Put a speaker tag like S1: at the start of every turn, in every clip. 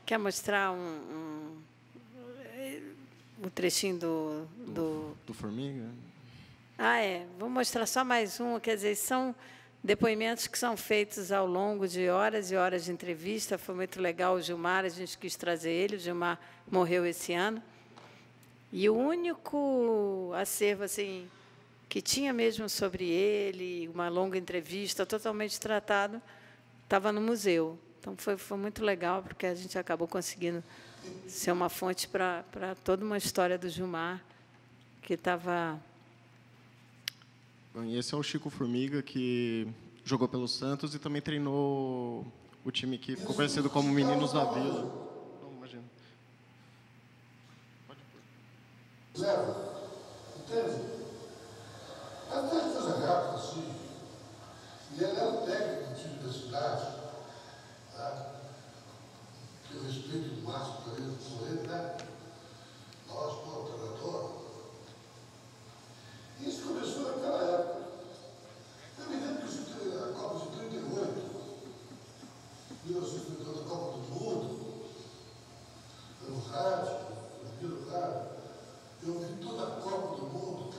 S1: Quer mostrar um trechinho
S2: do Formiga?
S1: Vou mostrar só mais um. Quer dizer, são depoimentos que são feitos ao longo de horas e horas de entrevista. Foi muito legal o Gilmar, a gente quis trazer ele. O Gilmar morreu esse ano. E o único acervo assim, que tinha mesmo sobre ele, uma longa entrevista, totalmente tratado, estava no museu. Então, foi muito legal, porque a gente acabou conseguindo ser uma fonte para toda uma história do Gilmar, que estava...
S2: Bom, e esse é o Chico Formiga, que jogou pelo Santos e também treinou o time que ficou conhecido como Meninos da Vila. Não, imagina. Pode pôr.
S3: Leva, entende? Até ele fez a gata, assim, e ele era o técnico do time da cidade, tá? Que eu respeito o máximo por ele, né? Nós, como treinador. Isso começou naquela época. Eu me lembro que a Copa de 38, 1938, a Copa do Mundo, no rádio, no rádio, eu vi toda a Copa do Mundo,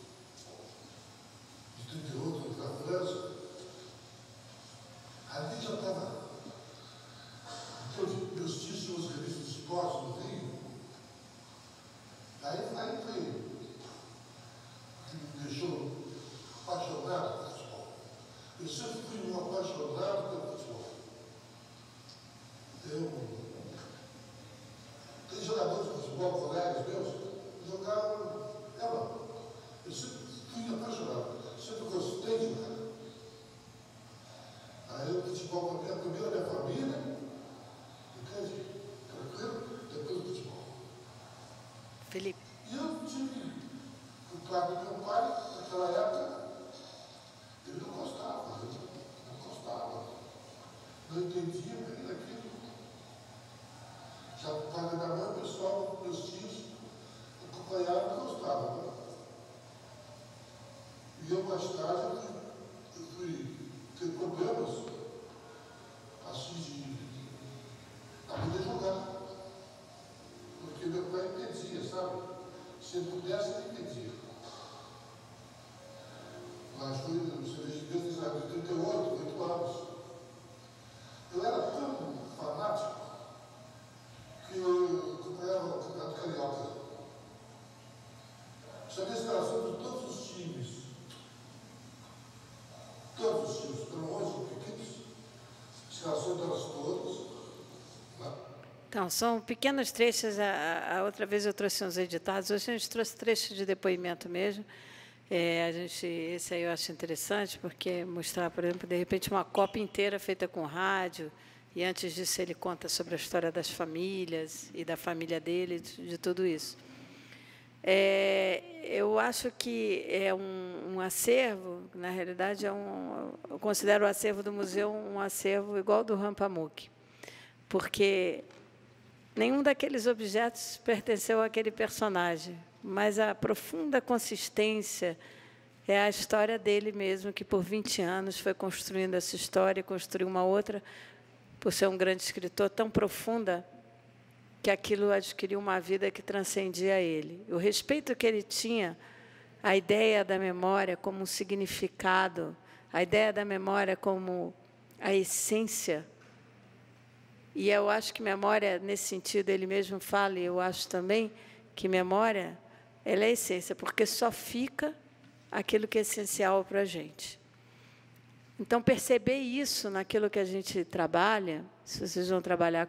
S3: de 38, na França. Ali já estava. Então, meus tios tinham as revistas de esporte no Rio. Aí foi. Que me deixou apaixonado pelo futebol. Eu sempre fui um apaixonado pelo futebol. Tem jogadores de futebol, colegas meus, que jogavam. Eu sempre fui apaixonado, sempre gostei de jogar. Aí o futebol para mim é primeiro a minha família, entende? Tranquilo? Depois o futebol.
S1: Felipe.
S3: E eu tive o pai do meu pai, naquela época, ele não gostava, não entendia bem daquilo. Já o pai da minha mãe, o pessoal, meus tios, acompanharam e não gostavam. Né? E eu, mais tarde, eu fui ter problemas, assim, de poder jogar. Porque meu pai impedia, sabe? Se ele pudesse, ele impedia. Mas foi no Cerveja de Deus de Israel, de 38, 8 anos. Eu era tão fanático que eu acompanhava o Campeonato Carioca. Sabia a escalação de todos os times. Todos os times, foram 11 equipes. A escalação delas todas. Né?
S1: Então, são pequenos trechos. A outra vez eu trouxe uns editados, hoje a gente trouxe trechos de depoimento mesmo. Esse aí eu acho interessante, porque mostrar, por exemplo, de repente, uma Copa inteira feita com rádio, e antes disso ele conta sobre a história das famílias e da família dele, de tudo isso. Eu acho que é um acervo, na realidade, eu considero o acervo do museu um acervo igual ao do Rampamuk, porque nenhum daqueles objetos pertenceu àquele personagem, mas a profunda consistência é a história dele mesmo, que por 20 anos foi construindo essa história e construiu uma outra, por ser um grande escritor, tão profunda, que aquilo adquiriu uma vida que transcendia ele. O respeito que ele tinha à ideia da memória como um significado, a ideia da memória como a essência. E eu acho que memória, nesse sentido, ele mesmo fala, e eu acho também que memória, ela é a essência, porque só fica aquilo que é essencial para a gente. Então, perceber isso naquilo que a gente trabalha, se vocês vão trabalhar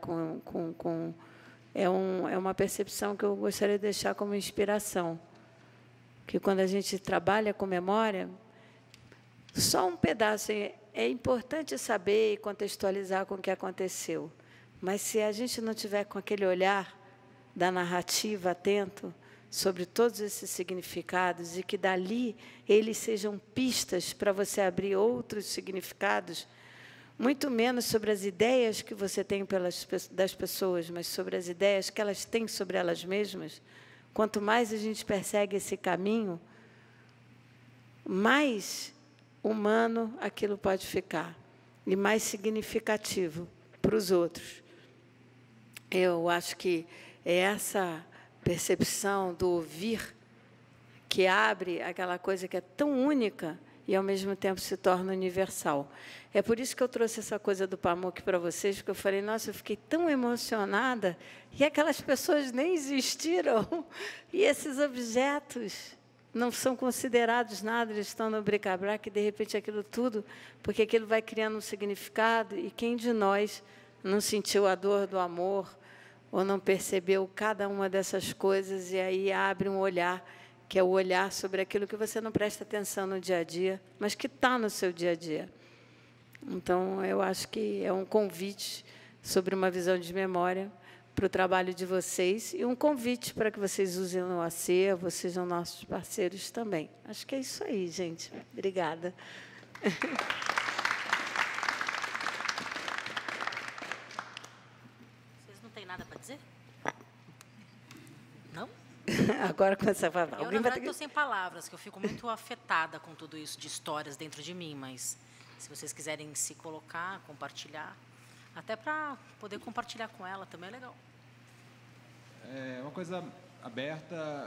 S1: é uma percepção que eu gostaria de deixar como inspiração. Que quando a gente trabalha com memória, só um pedaço, é importante saber e contextualizar com o que aconteceu. Mas se a gente não tiver com aquele olhar da narrativa atento sobre todos esses significados e que dali eles sejam pistas para você abrir outros significados, muito menos sobre as ideias que você tem das pessoas, mas sobre as ideias que elas têm sobre elas mesmas, quanto mais a gente persegue esse caminho, mais humano aquilo pode ficar e mais significativo para os outros. Eu acho que é essa percepção do ouvir que abre aquela coisa que é tão única e, ao mesmo tempo, se torna universal. É por isso que eu trouxe essa coisa do Pamuk para vocês, porque eu falei, nossa, eu fiquei tão emocionada, e aquelas pessoas nem existiram, e esses objetos não são considerados nada, eles estão no bric-a-brac, e, de repente, aquilo tudo, porque aquilo vai criando um significado, e quem de nós não sentiu a dor do amor, ou não percebeu cada uma dessas coisas, e aí abre um olhar, que é o olhar sobre aquilo que você não presta atenção no dia a dia, mas que está no seu dia a dia. Então, eu acho que é um convite sobre uma visão de memória para o trabalho de vocês e um convite para que vocês usem no acervo, sejam nossos parceiros também. Acho que é isso aí, gente. Obrigada.
S4: Vocês não têm nada para dizer? Não?
S1: Agora começa a falar.
S4: Eu, na verdade, estou sem palavras, que eu fico muito afetada com tudo isso de histórias dentro de mim, mas se vocês quiserem se colocar, compartilhar, até para poder compartilhar com ela também é legal.
S5: É uma coisa aberta.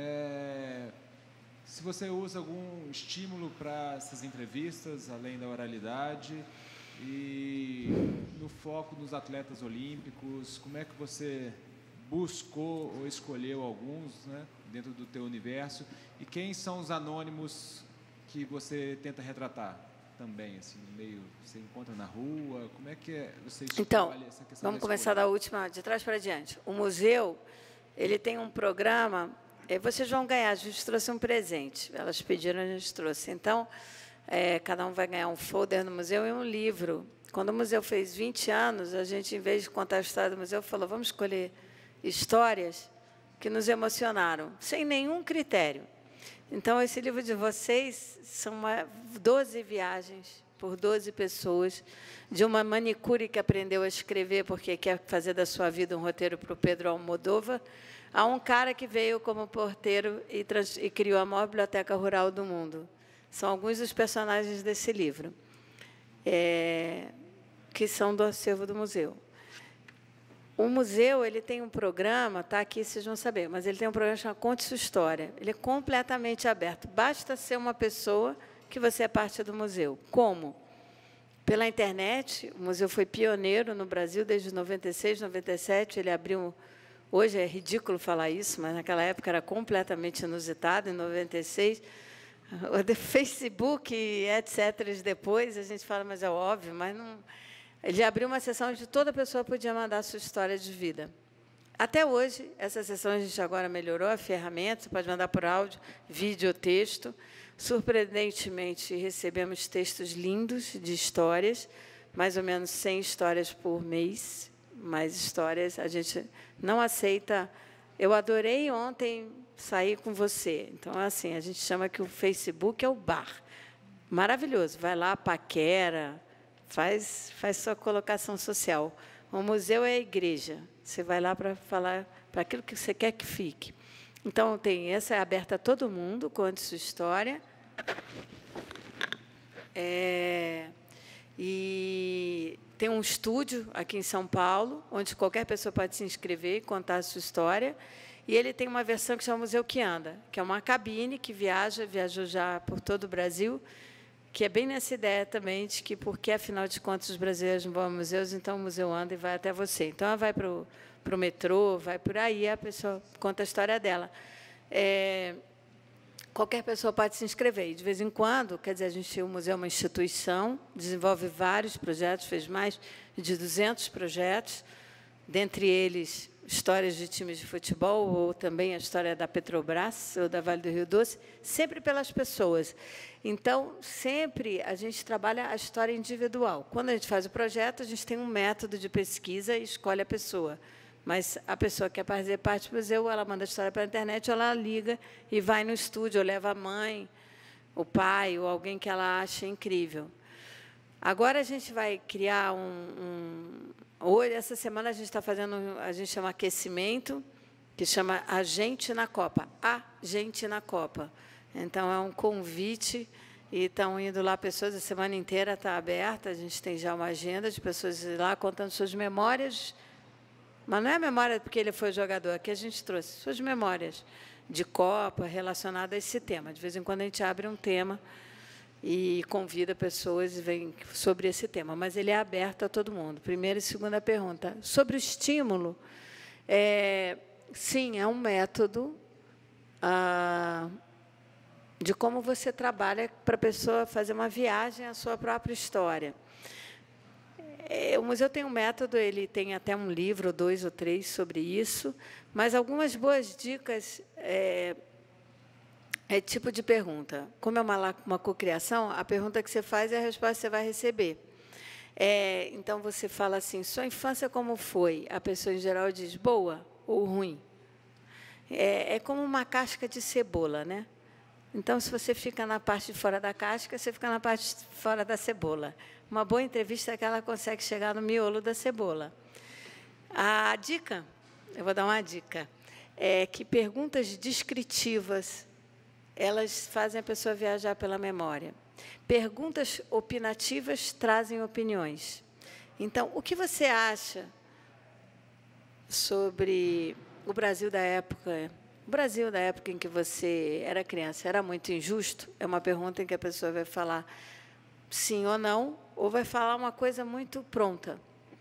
S5: Se você usa algum estímulo para essas entrevistas, além da oralidade, e no foco nos atletas olímpicos, como é que você buscou ou escolheu alguns, né, dentro do teu universo, e quem são os anônimos que você tenta retratar também, assim, no meio, você encontra na rua, como é que você escolhe
S1: então,
S5: essa questão?
S1: Vamos começar da última, de trás para diante. O museu, ele tem um programa, vocês vão ganhar, a gente trouxe um presente, elas pediram, a gente trouxe. Então, cada um vai ganhar um folder no museu e um livro. Quando o museu fez 20 anos, a gente, em vez de contar a história do museu, falou, vamos escolher histórias que nos emocionaram, sem nenhum critério. Então, esse livro de vocês são 12 viagens por 12 pessoas, de uma manicure que aprendeu a escrever porque quer fazer da sua vida um roteiro para o Pedro Almodóvar, a um cara que veio como porteiro e criou a maior biblioteca rural do mundo. São alguns dos personagens desse livro, que são do acervo do museu. O museu, ele tem um programa, está aqui, vocês vão saber, mas ele tem um programa chamado Conte Sua História. Ele é completamente aberto. Basta ser uma pessoa que você é parte do museu. Como? Pela internet. O museu foi pioneiro no Brasil desde 96, 97. Ele abriu... Hoje é ridículo falar isso, mas naquela época era completamente inusitado. Em 96, o Facebook, etc. Depois, a gente fala, mas é óbvio, mas não... Ele abriu uma sessão onde toda pessoa podia mandar a sua história de vida. Até hoje, essa sessão a gente agora melhorou a ferramenta, você pode mandar por áudio, vídeo ou texto. Surpreendentemente, recebemos textos lindos de histórias, mais ou menos 100 histórias por mês, mais histórias. A gente não aceita... Eu adorei ontem sair com você. Então, assim, a gente chama que o Facebook é o bar. Maravilhoso. Vai lá, paquera... Faz sua colocação social. O museu é a igreja. Você vai lá para falar para aquilo que você quer que fique. Então, essa é aberta a todo mundo, conte sua história. E tem um estúdio aqui em São Paulo, onde qualquer pessoa pode se inscrever e contar a sua história. E ele tem uma versão que chama Museu que Anda, que é uma cabine que viajou já por todo o Brasil, que é bem nessa ideia também de que, porque, afinal de contas, os brasileiros não vão a museus, então o museu anda e vai até você. Então, ela vai para o metrô, vai por aí, a pessoa conta a história dela. Qualquer pessoa pode se inscrever. E, de vez em quando, quer dizer, o museu é uma instituição, desenvolve vários projetos, fez mais de 200 projetos, dentre eles histórias de times de futebol, ou também a história da Petrobras, ou da Vale do Rio Doce, sempre pelas pessoas. Então, sempre a gente trabalha a história individual. Quando a gente faz o projeto, a gente tem um método de pesquisa e escolhe a pessoa. Mas a pessoa que quer fazer parte do museu, ela manda a história para a internet, ela liga e vai no estúdio, ou leva a mãe, o pai, ou alguém que ela acha incrível. Agora, a gente vai criar hoje, essa semana, a gente está fazendo, a gente chama aquecimento, que chama A Gente na Copa. A Gente na Copa. Então, é um convite, e estão indo lá pessoas, a semana inteira está aberta, a gente tem já uma agenda de pessoas lá contando suas memórias Mas não é a memória porque ele foi jogador, aqui a gente trouxe suas memórias de Copa relacionadas a esse tema. De vez em quando a gente abre um tema e convida pessoas e vem sobre esse tema, mas ele é aberto a todo mundo. Primeira e segunda pergunta. Sobre o estímulo, sim, é um método de como você trabalha para a pessoa fazer uma viagem à sua própria história. O museu tem um método, ele tem até um livro, 2 ou 3, sobre isso, mas algumas boas dicas tipo de pergunta. Como é uma cocriação, a pergunta que você faz é a resposta que você vai receber. Então, você fala assim, sua infância como foi? A pessoa, em geral, diz boa ou ruim. É como uma casca de cebola, né? Então, se você fica na parte de fora da casca, você fica na parte de fora da cebola. Uma boa entrevista é que ela consegue chegar no miolo da cebola. A dica, eu vou dar uma dica, é que perguntas descritivas, elas fazem a pessoa viajar pela memória. Perguntas opinativas trazem opiniões. Então, o que você acha sobre o Brasil da época? O Brasil da época em que você era criança era muito injusto? É uma pergunta em que a pessoa vai falar sim ou não, ou vai falar uma coisa muito pronta.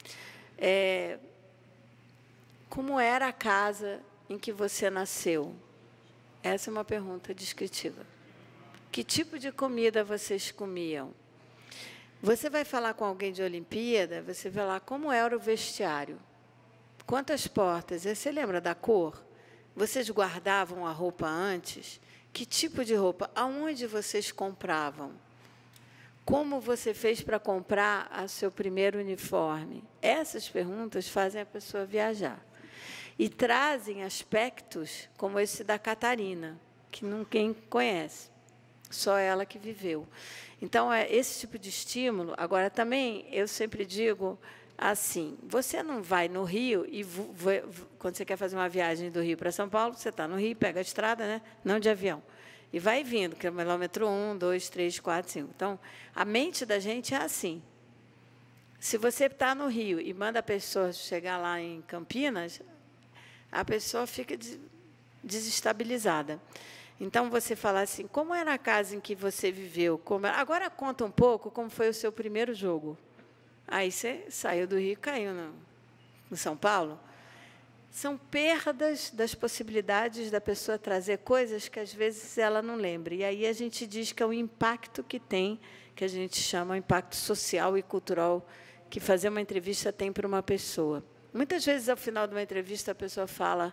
S1: Como era a casa em que você nasceu? Essa é uma pergunta descritiva. Que tipo de comida vocês comiam? Você vai falar com alguém de Olimpíada, você vai falar como era o vestiário. Quantas portas? Você lembra da cor? Vocês guardavam a roupa antes? Que tipo de roupa? Aonde vocês compravam? Como você fez para comprar o seu primeiro uniforme? Essas perguntas fazem a pessoa viajar. E trazem aspectos como esse da Catarina, que ninguém conhece, só ela que viveu. Então, esse tipo de estímulo. Agora, também, eu sempre digo assim, você não vai no Rio e, quando você quer fazer uma viagem do Rio para São Paulo, você está no Rio, pega a estrada, né? Não de avião, e vai vindo, quilômetro 1, 2, 3, 4, 5. Então, a mente da gente é assim. Se você está no Rio e manda a pessoa chegar lá em Campinas, a pessoa fica desestabilizada. Então, você fala assim, como era a casa em que você viveu? Agora, conta um pouco como foi o seu primeiro jogo. Aí, você saiu do Rio e caiu no São Paulo. São perdas das possibilidades da pessoa trazer coisas que, às vezes, ela não lembra. E aí a gente diz que é o impacto que tem, que a gente chama de impacto social e cultural, que fazer uma entrevista tem para uma pessoa. Muitas vezes, ao final de uma entrevista, a pessoa fala,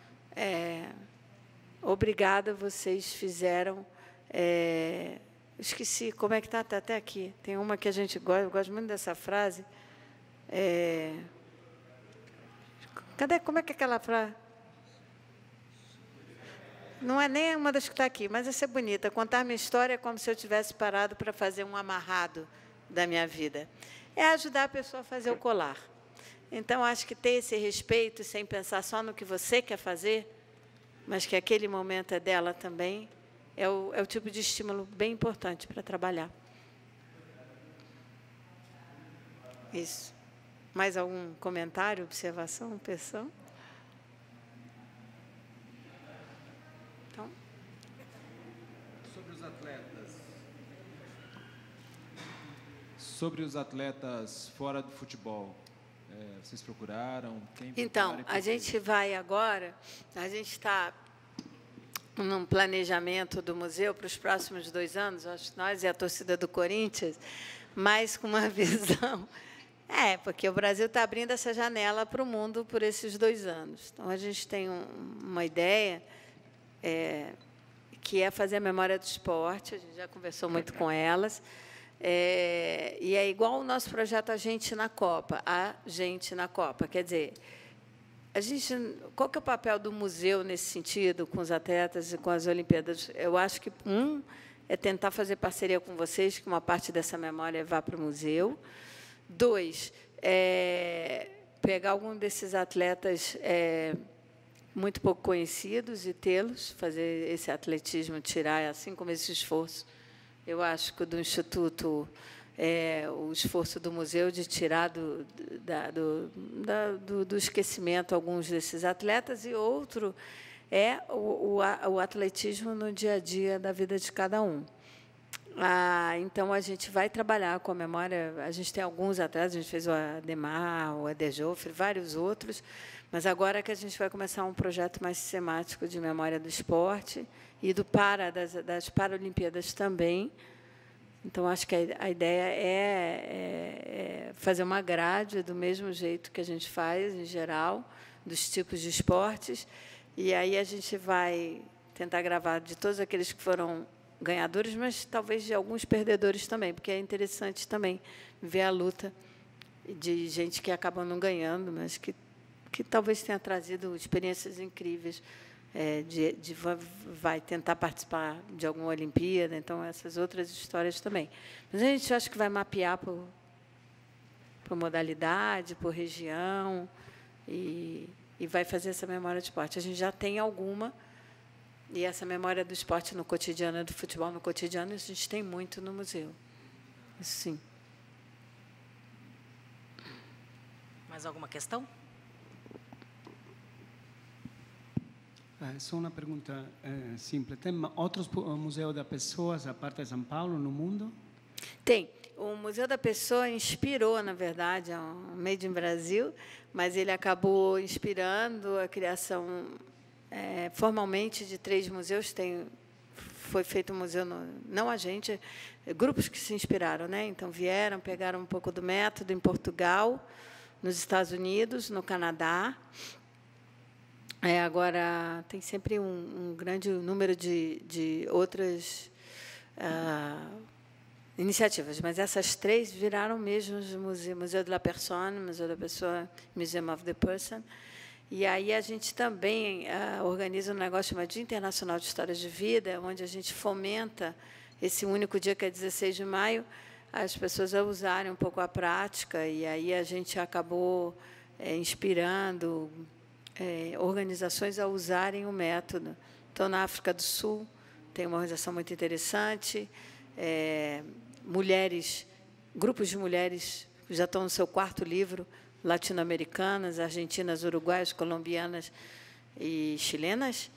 S1: obrigada, vocês fizeram... esqueci, como é que está? Está até aqui. Tem uma que a gente gosta, eu gosto muito dessa frase. Cadê? Como é que é aquela frase? Não é nem uma das que está aqui, mas essa é bonita. Contar minha história é como se eu tivesse parado para fazer um amarrado da minha vida. É ajudar a pessoa a fazer o colar. Então, acho que ter esse respeito, sem pensar só no que você quer fazer, mas que aquele momento é dela também, é o tipo de estímulo bem importante para trabalhar. Isso. Mais algum comentário, observação, pensão? Então.
S5: Sobre os atletas. Sobre os atletas fora do futebol. Vocês procuraram?
S1: Então, a gente vai agora, a gente está num planejamento do museu para os próximos 2 anos, acho que nós e a torcida do Corinthians, mas com uma visão... porque o Brasil está abrindo essa janela para o mundo por esses 2 anos. Então, a gente tem uma ideia que é fazer a memória do esporte, a gente já conversou muito com elas, e é igual o nosso projeto A Gente na Copa, A Gente na Copa. Quer dizer, qual que é o papel do museu nesse sentido, com os atletas e com as Olimpíadas? Eu acho que, é tentar fazer parceria com vocês, que uma parte dessa memória vá para o museu. 2, pegar algum desses atletas muito pouco conhecidos e tê-los, fazer esse atletismo, tirar, assim como esse esforço. Eu acho que o do Instituto o esforço do museu de tirar do esquecimento alguns desses atletas, e outro é o atletismo no dia a dia da vida de cada um. Então, a gente vai trabalhar com a memória. A gente tem alguns atletas, a gente fez o Ademar, o Adejofre, vários outros, mas agora que a gente vai começar um projeto mais sistemático de memória do esporte e das Paralimpíadas também. Então, acho que a ideia é fazer uma grade do mesmo jeito que a gente faz, em geral, dos tipos de esportes, e aí a gente vai tentar gravar de todos aqueles que foram ganhadores, mas talvez de alguns perdedores também, porque é interessante também ver a luta de gente que acaba não ganhando, mas que talvez tenha trazido experiências incríveis, vai tentar participar de alguma Olimpíada, então essas outras histórias também. Mas a gente acha que vai mapear por modalidade, por região, e vai fazer essa memória de esporte. A gente já tem alguma. E essa memória do esporte no cotidiano, do futebol no cotidiano, a gente tem muito no museu. Sim.
S4: Mais alguma questão?
S6: Só uma pergunta simples. Tem outros museus da Pessoa, a parte de São Paulo, no mundo?
S1: Tem. O Museu da Pessoa inspirou, na verdade, é um Made in Brasil, mas ele acabou inspirando a criação formalmente de 3 museus. Foi feito um museu, não a gente, grupos que se inspiraram, né? Então vieram, pegaram um pouco do método em Portugal, nos Estados Unidos, no Canadá. Agora tem sempre um grande número de outras iniciativas, mas essas 3 viraram mesmo os museus: Museu de la Personne, Museu da Pessoa, Museum of the Person. E aí a gente também organiza um negócio chamado Dia Internacional de Histórias de Vida, onde a gente fomenta esse único dia, que é 16 de maio, as pessoas a usarem um pouco a prática, e aí a gente acabou inspirando organizações a usarem o método. Então, na África do Sul, tem uma organização muito interessante, grupos de mulheres já estão no seu 4º livro, latino-americanas, argentinas, uruguaias, colombianas e chilenas,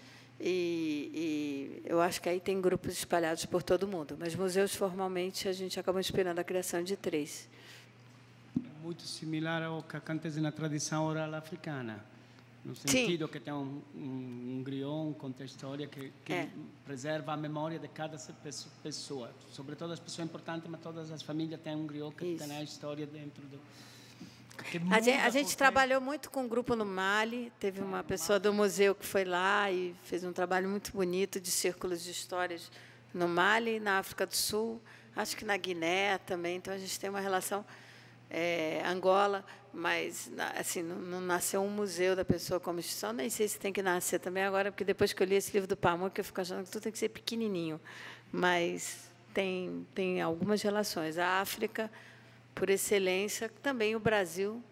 S1: e eu acho que aí tem grupos espalhados por todo o mundo, mas museus, formalmente, a gente acabou inspirando a criação de 3.
S6: Muito similar ao que acontece na tradição oral africana, no sentido que tem um griot, conta a história que preserva a memória de cada pessoa, sobretudo as pessoas importantes, mas todas as famílias têm um griot que tem a história dentro do...
S1: A gente trabalhou muito com um grupo no Mali, teve uma pessoa do museu que foi lá e fez um trabalho muito bonito de círculos de histórias no Mali, na África do Sul, acho que na Guiné também. Então, a gente tem uma relação, Angola, mas assim, não nasceu um museu da pessoa como instituição, nem sei se tem que nascer também agora, porque depois que eu li esse livro do Pamuk, eu fico achando que tudo tem que ser pequenininho, mas tem algumas relações. A África, por excelência, também o Brasil